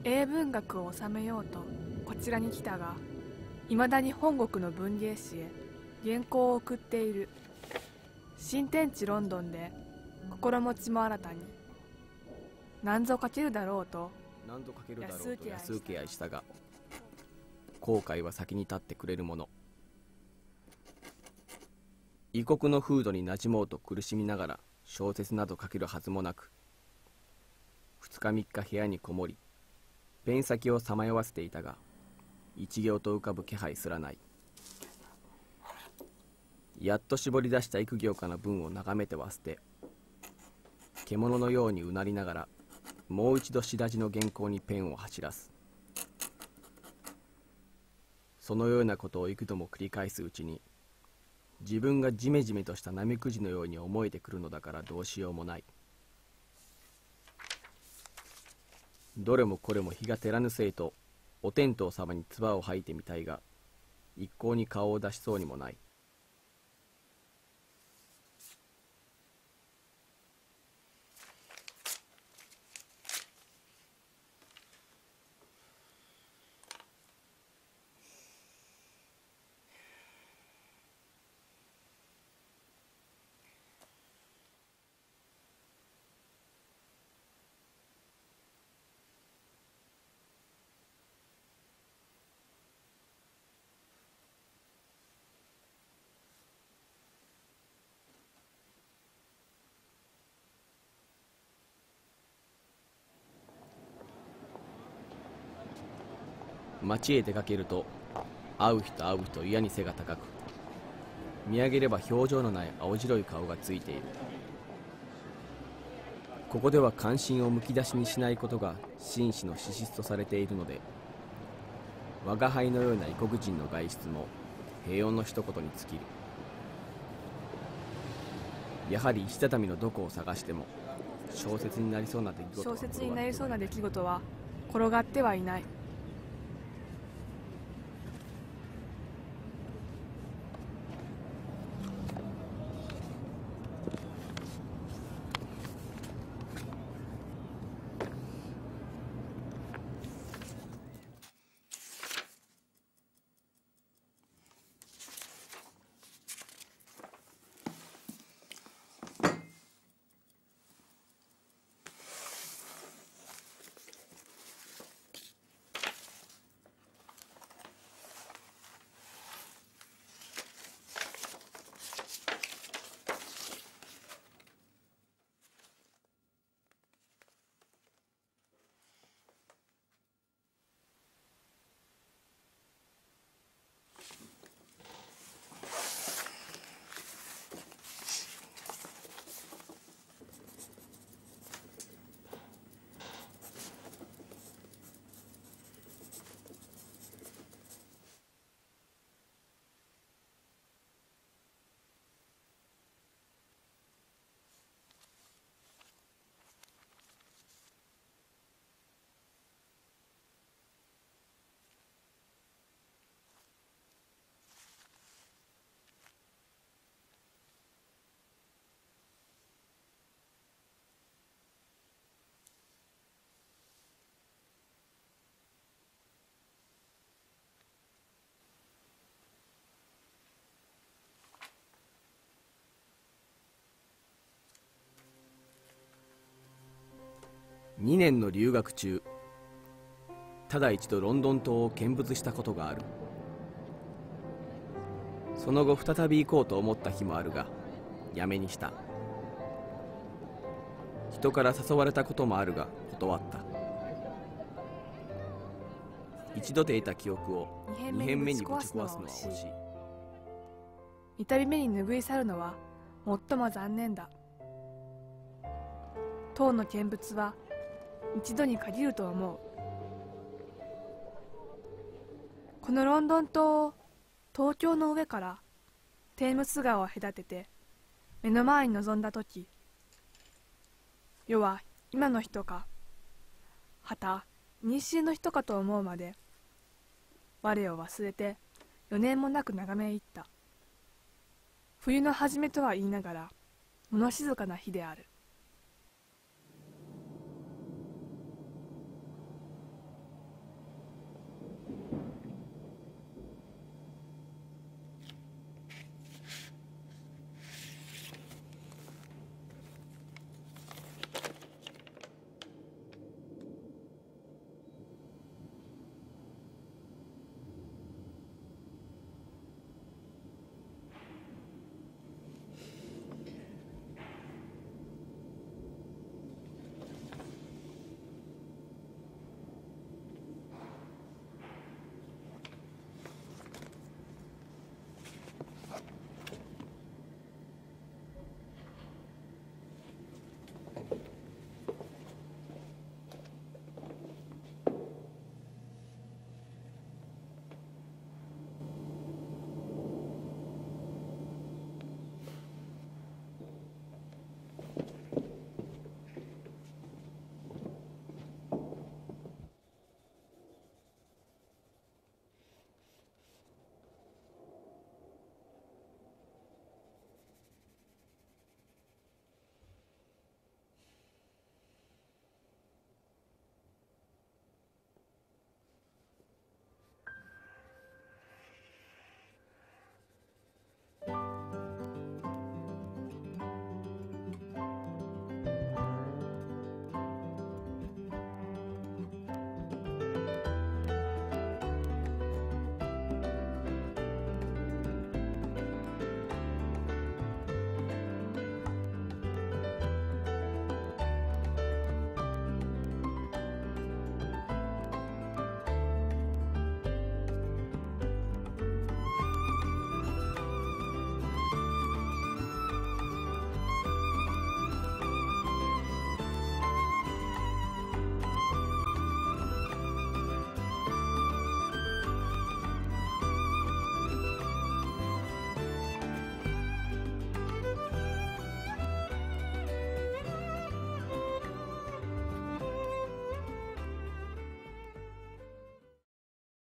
英文学を収めようとこちらに来たが、いまだに本国の文芸誌へ原稿を送っている。新天地ロンドンで心持ちも新たに何ぞ書けるだろうと安請け合いしたが、後悔は先に立ってくれるもの。異国の風土に馴染もうと苦しみながら小説など書けるはずもなく、2日3日部屋にこもりペン先をさまよわせていたが、一行と浮かぶ気配すらない。やっと絞り出した幾行かの文を眺めては捨て、獣のようにうなりながらもう一度白地の原稿にペンを走らす。そのようなことを幾度も繰り返すうちに、自分がジメジメとしたナメクジのように思えてくるのだからどうしようもない。どれもこれも日が照らぬせいとお天道様に唾を吐いてみたいが、一向に顔を出しそうにもない。町へ出かけると会う人会う人嫌に背が高く、見上げれば表情のない青白い顔がついている。ここでは関心をむき出しにしないことが紳士の資質とされているので、我が輩のような異国人の外出も平穏の一言に尽きる。やはり石畳のどこを探しても小説になりそうな出来事は転がってはいない。 2年の留学中、ただ一度ロンドン島を見物したことがある。その後再び行こうと思った日もあるがやめにした。人から誘われたこともあるが断った。一度で得た記憶を2遍目にぶち壊すのは惜しい。 2人目に拭い去るのは最も残念だ。当の見物は一度に限ると思う。このロンドン島を東京の上からテームス川を隔てて目の前に臨んだとき、世は今の人かはた妊娠の人かと思うまで我を忘れて4年もなく眺め入った。冬の初めとは言いながら物静かな日である。